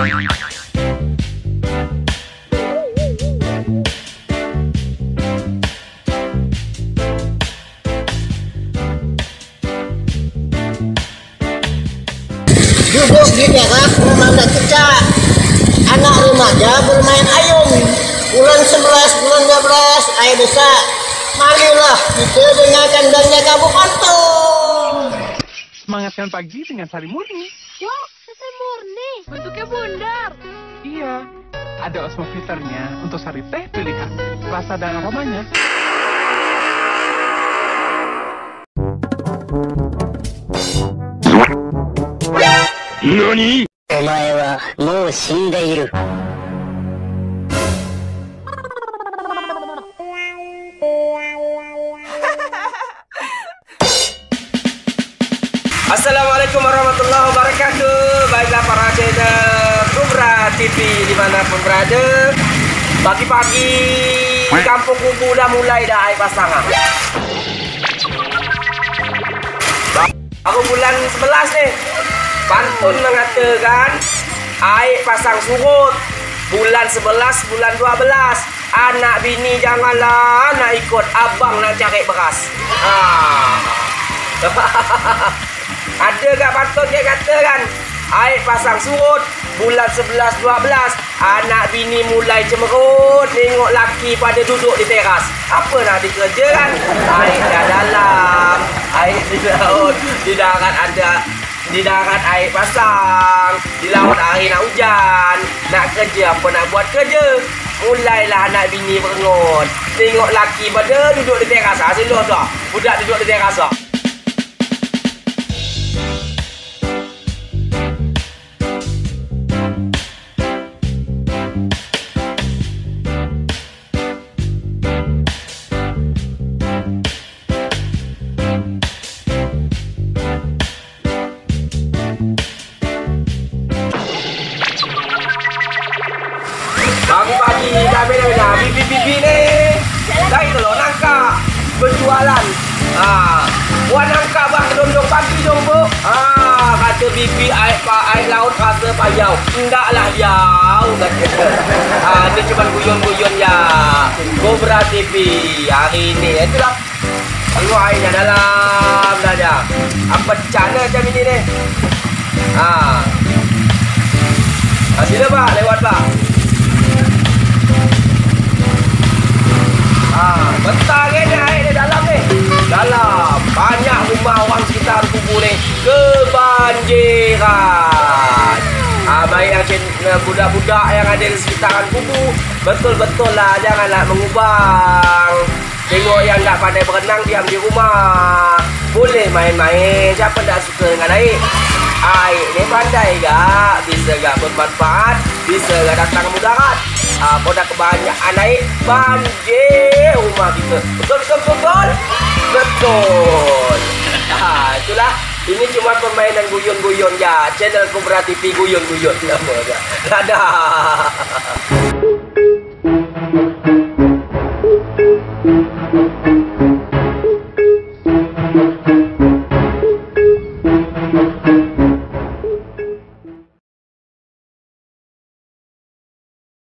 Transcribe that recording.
Duduk di teras rumah Mbak Cica. Anak remaja bermain ayung. Bulan 11, bulan 12, air besar. Marilah kita dengarkan dan jaga Bokanto. Semangatkan pagi dengan sari murni. Wow, sari murni. Bentuknya bundar. Iya, ada osmofilternya untuk sari teh pilihan. Rasa dan aromanya. NANI?! お前はもう死んでいる。 Assalamualaikum warahmatullahi wabarakatuh. Baiklah para channel Kubra TV dimanapun berada. Pagi-pagi di kampung Kubu dah mulai dah air pasangan. Baru bulan 11 nih. Pantun mengatakan air pasang surut. Bulan 11, bulan 12. Anak bini janganlah nak ikut abang nak cari beras. Ada kat pantun dia katakan air pasang surut. Bulan 11, 12. Anak bini mulai cemerut. Tengok laki pada duduk di teras. Apa nak dikerjakan? Air dah dalam, air di laut. Di darat ada, di darat air pasang, di laut hari nak hujan. Nak kerja apa nak buat kerja. Mulailah anak bini berengut. Tengok laki pada duduk di teras. Sila tu budak duduk di teras. Pagi-pagi dah bibi-bibi ni dari telur nangka berjualan. Buat nangka bang dong pagi dong bu. Kata bibi air laut rasa payau. Enggak lah jauh kata. Dia cuma guyon-guyon ya. Kubra TV hari ni itulah. Tengok airnya dalam dah ada. Apa cara macam ini ni? Sila pak, lewat pak. Bentar ni air di dalam ni. Dalam. Banyak rumah orang sekitar Kubu ni kebanjiran. Baik yang budak-budak yang ada di sekitaran Kubu, betul-betul lah janganlah mengubang. Tengok yang tak pandai berenang diam di rumah. Boleh main-main. Siapa tak suka dengan air? Air ni pandai gak? Bisa gak bermanfaat? Bisa gak datang mudarat? Kau dah kebanyakan air, banjir rumah kita. Betul? Betul. Itulah. Ini cuma permainan guyon-guyon ya. Channel Kubra TV guyon-guyon. Dadah.